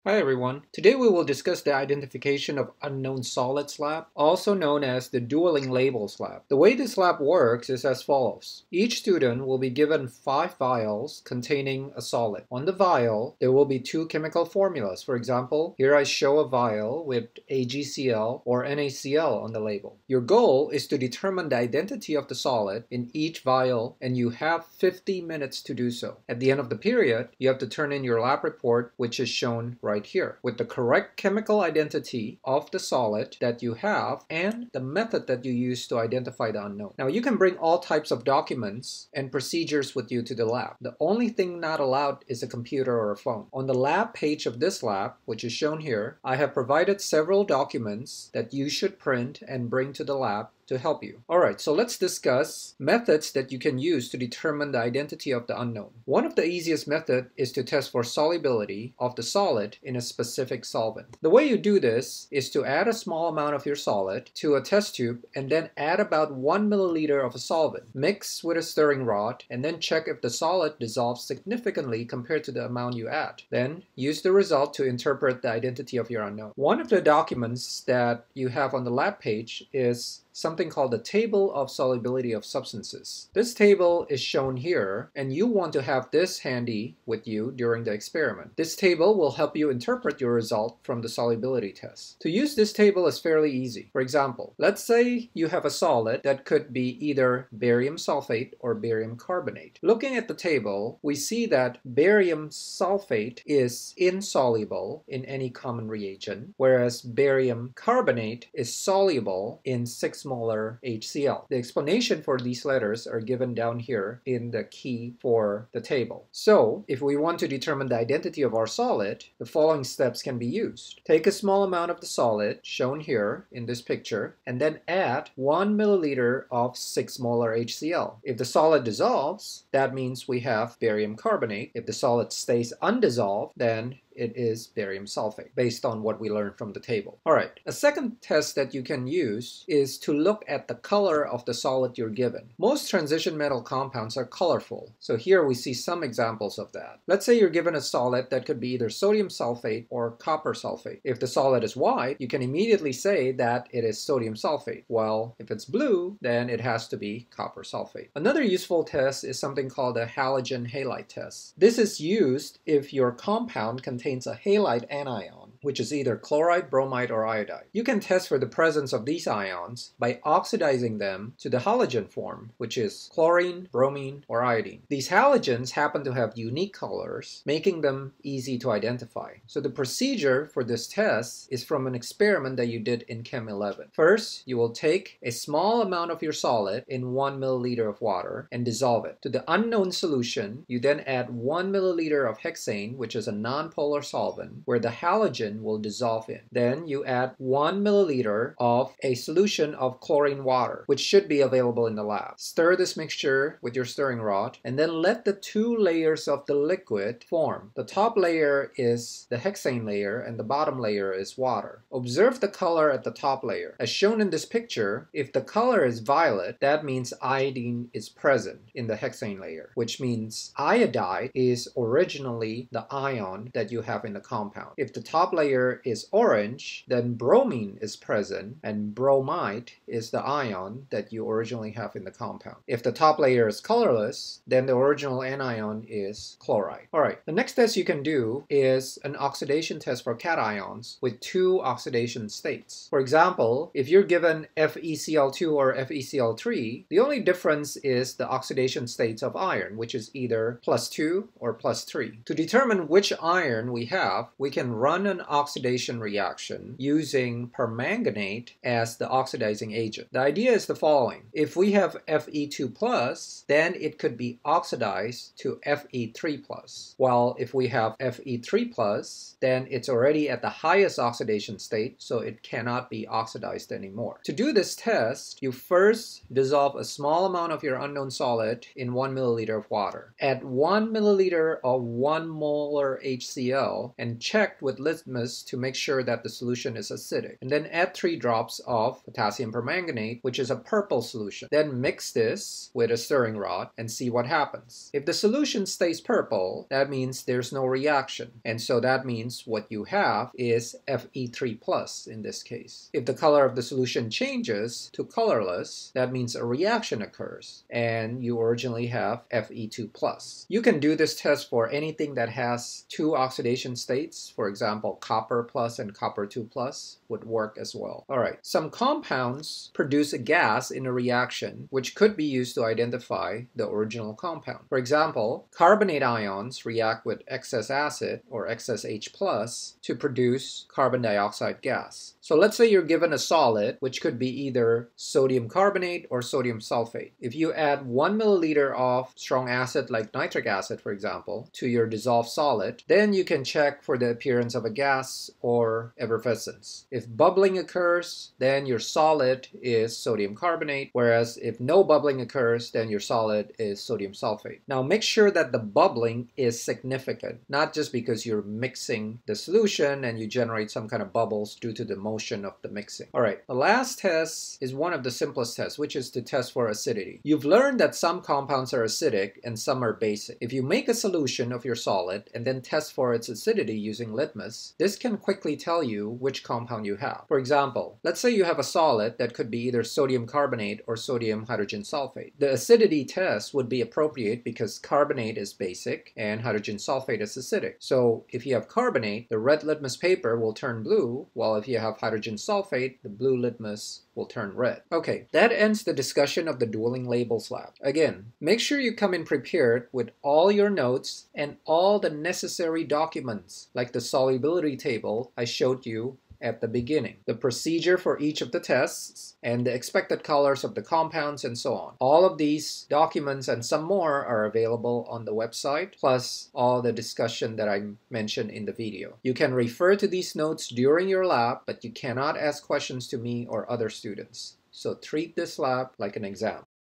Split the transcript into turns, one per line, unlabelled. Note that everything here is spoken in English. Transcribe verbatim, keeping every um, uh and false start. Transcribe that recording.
Hi everyone. Today we will discuss the identification of unknown solids lab, also known as the dueling labels lab. The way this lab works is as follows. Each student will be given five vials containing a solid. On the vial, there will be two chemical formulas. For example, here I show a vial with A G C L or N A C L on the label. Your goal is to determine the identity of the solid in each vial, and you have fifty minutes to do so. At the end of the period, you have to turn in your lab report, which is shown right here with the correct chemical identity of the solid that you have and the method that you use to identify the unknown. Now you can bring all types of documents and procedures with you to the lab. The only thing not allowed is a computer or a phone. On the lab page of this lab, which is shown here, I have provided several documents that you should print and bring to the lab to help you. Alright, so let's discuss methods that you can use to determine the identity of the unknown. One of the easiest methods is to test for solubility of the solid in a specific solvent. The way you do this is to add a small amount of your solid to a test tube and then add about one milliliter of a solvent. Mix with a stirring rod and then check if the solid dissolves significantly compared to the amount you add. Then use the result to interpret the identity of your unknown. One of the documents that you have on the lab page is something called the table of solubility of substances. This table is shown here, and you want to have this handy with you during the experiment. This table will help you interpret your result from the solubility test. To use this table is fairly easy. For example, let's say you have a solid that could be either barium sulfate or barium carbonate. Looking at the table, we see that barium sulfate is insoluble in any common reagent, whereas barium carbonate is soluble in six molar H C L. The explanation for these letters are given down here in the key for the table. So, if we want to determine the identity of our solid, the following steps can be used. Take a small amount of the solid, shown here in this picture, and then add one milliliter of six molar H C L. If the solid dissolves, that means we have barium carbonate. If the solid stays undissolved, then it is barium sulfate, based on what we learned from the table. Alright, a second test that you can use is to look at the color of the solid you're given. Most transition metal compounds are colorful, so here we see some examples of that. Let's say you're given a solid that could be either sodium sulfate or copper sulfate. If the solid is white, you can immediately say that it is sodium sulfate, while if it's blue, then it has to be copper sulfate. Another useful test is something called a halogen halide test. This is used if your compound contains contains a halide anion, which is either chloride, bromide, or iodide. You can test for the presence of these ions by oxidizing them to the halogen form, which is chlorine, bromine, or iodine. These halogens happen to have unique colors, making them easy to identify. So the procedure for this test is from an experiment that you did in Chem eleven. First, you will take a small amount of your solid in one milliliter of water and dissolve it. To the unknown solution, you then add one milliliter of hexane, which is a nonpolar solvent, where the halogen will dissolve in. Then you add one milliliter of a solution of chlorine water, which should be available in the lab. Stir this mixture with your stirring rod, and then let the two layers of the liquid form. The top layer is the hexane layer, and the bottom layer is water. Observe the color at the top layer. As shown in this picture, if the color is violet, that means iodine is present in the hexane layer, which means iodide is originally the ion that you have in the compound. If the top layer is orange, then bromine is present, and bromide is the ion that you originally have in the compound. If the top layer is colorless, then the original anion is chloride. Alright, the next test you can do is an oxidation test for cations with two oxidation states. For example, if you're given F e C l two or F e C l three, the only difference is the oxidation states of iron, which is either plus two or plus three. To determine which iron we have, we can run an oxidation reaction using permanganate as the oxidizing agent. The idea is the following. If we have F e two plus, then it could be oxidized to F e three plus. While if we have F e three plus, then it's already at the highest oxidation state, so it cannot be oxidized anymore. To do this test, you first dissolve a small amount of your unknown solid in one milliliter of water. Add one milliliter of one molar H C L and check with litmus litmus to make sure that the solution is acidic. And then add three drops of potassium permanganate, which is a purple solution. Then mix this with a stirring rod and see what happens. If the solution stays purple, that means there's no reaction. And so that means what you have is F E three plus in this case. If the color of the solution changes to colorless, that means a reaction occurs, and you originally have F E two plus. You can do this test for anything that has two oxidation states. For example, copper plus and copper two plus would work as well. All right, some compounds produce a gas in a reaction which could be used to identify the original compound. For example, carbonate ions react with excess acid or excess H plus to produce carbon dioxide gas. So let's say you're given a solid, which could be either sodium carbonate or sodium sulfate. If you add one milliliter of strong acid like nitric acid, for example, to your dissolved solid, then you can check for the appearance of a gas or effervescence. If bubbling occurs, then your solid is sodium carbonate, whereas if no bubbling occurs, then your solid is sodium sulfate. Now make sure that the bubbling is significant, not just because you're mixing the solution and you generate some kind of bubbles due to the motion of the mixing. All right, the last test is one of the simplest tests, which is to test for acidity. You've learned that some compounds are acidic and some are basic. If you make a solution of your solid and then test for its acidity using litmus, this can quickly tell you which compound you have. For example, let's say you have a solid that could be either sodium carbonate or sodium hydrogen sulfate. The acidity test would be appropriate because carbonate is basic and hydrogen sulfate is acidic. So if you have carbonate, the red litmus paper will turn blue, while if you have hydrogen sulfate, the blue litmus will turn red. Okay, that ends the discussion of the dueling labels lab. Again, make sure you come in prepared with all your notes and all the necessary documents, like the solubility table I showed you at the beginning, the procedure for each of the tests, and the expected colors of the compounds, and so on. All of these documents and some more are available on the website, plus all the discussion that I mentioned in the video. You can refer to these notes during your lab, but you cannot ask questions to me or other students. So treat this lab like an exam.